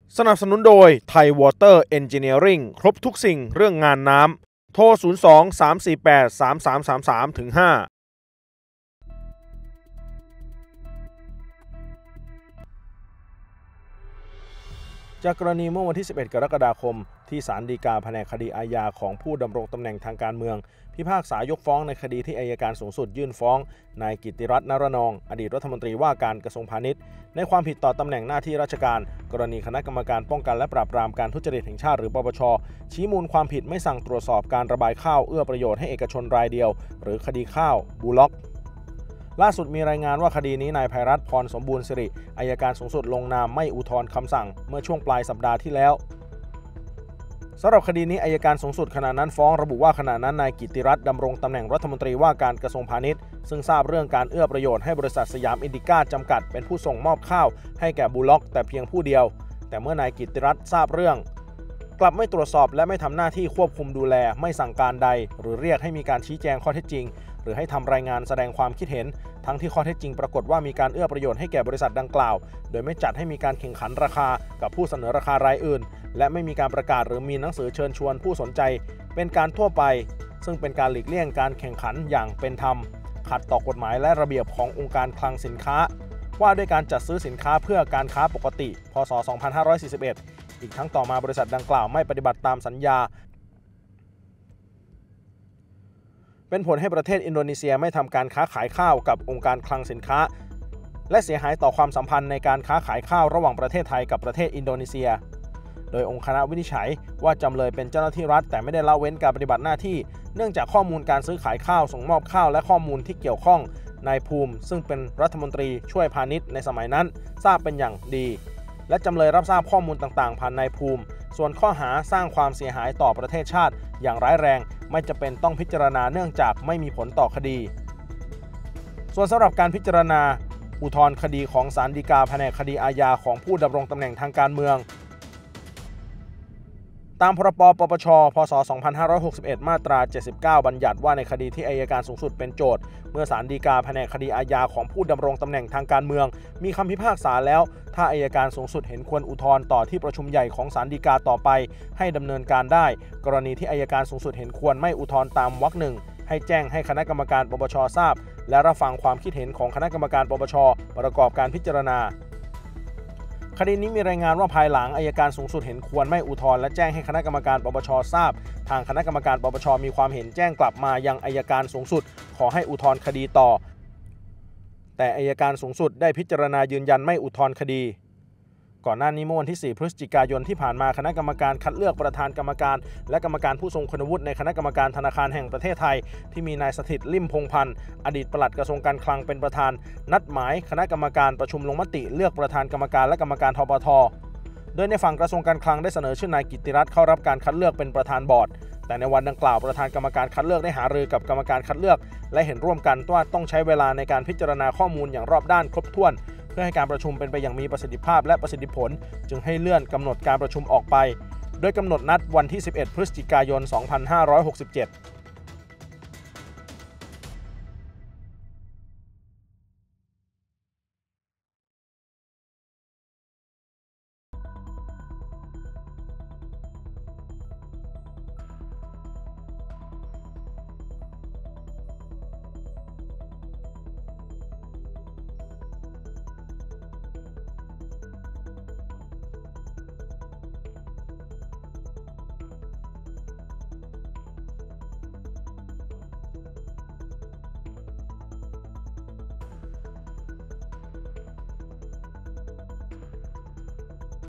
สนับสนุนโดยไทยวอเตอร์เอนจิเนียริ่งครบทุกสิ่งเรื่องงานน้ำโทร 02-348-3333-5จากกรณีเมื่อวันที่ 11 กรกฎาคมที่ศาลฎีกาแผนกคดีอาญาของผู้ดำรงตำแหน่งทางการเมืองพิพากษายกฟ้องในคดีที่อัยการสูงสุดยื่นฟ้องนายกิตติรัตน์ นรนองอดีตรัฐมนตรีว่าการกระทรวงพาณิชย์ในความผิดต่อตำแหน่งหน้าที่ราชการกรณีคณะกรรมการป้องกันและปราบปรามการทุจริตแห่งชาติหรือปปช.ชี้มูลความผิดไม่สั่งตรวจสอบการระบายข้าวเอื้อประโยชน์ให้เอกชนรายเดียวหรือคดีข้าวบูล็อกล่าสุดมีรายงานว่าคดีนี้นายไพรัตน์ พรสมบูรณ์สิริอัยการสูงสุดลงนามไม่อุทธรณ์คำสั่งเมื่อช่วงปลายสัปดาห์ที่แล้วสำหรับคดีนี้อัยการสูงสุดขณะนั้นฟ้องระบุว่าขณะนั้นนายกิตติรัตน์ดำรงตำแหน่งรัฐมนตรีว่าการกระทรวงพาณิชย์ซึ่งทราบเรื่องการเอื้อประโยชน์ให้บริษัทสยามอินดิก้าจำกัดเป็นผู้ส่งมอบข้าวให้แก่บูล็อกแต่เพียงผู้เดียวแต่เมื่อนายกิตติรัตน์ทราบเรื่องกลับไม่ตรวจสอบและไม่ทำหน้าที่ควบคุมดูแลไม่สั่งการใดหรือเรียกให้มีการชี้แจงข้อเท็จจริงหรือให้ทำรายงานแสดงความคิดเห็นทั้งที่ข้อเท็จจริงปรากฏว่ามีการเอื้อประโยชน์ให้แก่บริษัทดังกล่าวโดยไม่จัดให้มีการแข่งขันราคากับผู้เสนอราคารายอื่นและไม่มีการประกาศหรือมีหนังสือเชิญชวนผู้สนใจเป็นการทั่วไปซึ่งเป็นการหลีกเลี่ยงการแข่งขันอย่างเป็นธรรมขัดต่อกฎหมายและระเบียบขององค์การคลังสินค้าว่าด้วยการจัดซื้อสินค้าเพื่อการค้าปกติพ.ศ. 2541อีกทั้งต่อมาบริษัทดังกล่าวไม่ปฏิบัติตามสัญญาเป็นผลให้ประเทศอินโดนีเซียไม่ทำการค้าขายข้าวกับองค์การคลังสินค้าและเสียหายต่อความสัมพันธ์ในการค้าขายข้าวระหว่างประเทศไทยกับประเทศอินโดนีเซียโดยองค์คณะวินิจฉัยว่าจำเลยเป็นเจ้าหน้าที่รัฐแต่ไม่ได้ละเว้นการปฏิบัติหน้าที่เนื่องจากข้อมูลการซื้อขายข้าวส่งมอบข้าวและข้อมูลที่เกี่ยวข้องนายภูมิซึ่งเป็นรัฐมนตรีช่วยพาณิชย์ในสมัยนั้นทราบเป็นอย่างดีและจำเลยรับทราบข้อมูลต่างๆผ่านนายภูมิส่วนข้อหาสร้างความเสียหายต่อประเทศชาติอย่างร้ายแรงไม่จำเป็นต้องพิจารณาเนื่องจากไม่มีผลต่อคดีส่วนสำหรับการพิจารณาอุทธรณ์คดีของศาลฎีกาแผนกคดีอาญาของผู้ดำรงตำแหน่งทางการเมืองตามพรบ.ปปช.พ.ศ. 2561 มาตรา 79 บัญญัติว่าในคดีที่อัยการสูงสุดเป็นโจทก์เมื่อศาลฎีกาแผนกคดีอาญาของผู้ดำรงตำแหน่งทางการเมืองมีคำพิพากษาแล้วถ้าอัยการสูงสุดเห็นควรอุทธรณ์ต่อที่ประชุมใหญ่ของศาลฎีกาต่อไปให้ดำเนินการได้กรณีที่อัยการสูงสุดเห็นควรไม่อุทธรณ์ตามวรรคหนึ่งให้แจ้งให้คณะกรรมการปปช.ทราบและรับฟังความคิดเห็นของคณะกรรมการปปช.ประกอบการพิจารณาคดีนี้มีรายงานว่าภายหลังอัยการสูงสุดเห็นควรไม่อุทธรณ์และแจ้งให้คณะกรรมการปปช.ทราบทางคณะกรรมการปปช.มีความเห็นแจ้งกลับมายังอัยการสูงสุดขอให้อุทธรณ์คดีต่อแต่อัยการสูงสุดได้พิจารณายืนยันไม่อุทธรณ์คดีก่อนหน้านี้เมื่อวันที่ 4 พฤศจิกายนที่ผ่านมาคณะกรรมการคัดเลือกประธานกรรมการและกรรมการผู้ทรงคุณวุฒิในคณะกรรมการธนาคารแห่งประเทศไทยที่มีนายสถิตย์ ลิ่มพงษ์พันธ์อดีตปลัดกระทรวงการคลังเป็นประธานนัดหมายคณะกรรมการประชุมลงมติเลือกประธานกรรมการและกรรมการธปท.โดยในฝั่งกระทรวงการคลังได้เสนอชื่อนายกิตติรัตน์เข้ารับการคัดเลือกเป็นประธานบอร์ดแต่ในวันดังกล่าวประธานกรรมการคัดเลือกได้หารือกับกรรมการคัดเลือกและเห็นร่วมกันว่าต้องใช้เวลาในการพิจารณาข้อมูลอย่างรอบด้านครบถ้วนเพื่อให้การประชุมเป็นไปอย่างมีประสิทธิภาพและประสิทธิผลจึงให้เลื่อนกำหนดการประชุมออกไปโดยกำหนดนัดวันที่ 11 พฤศจิกายน 2567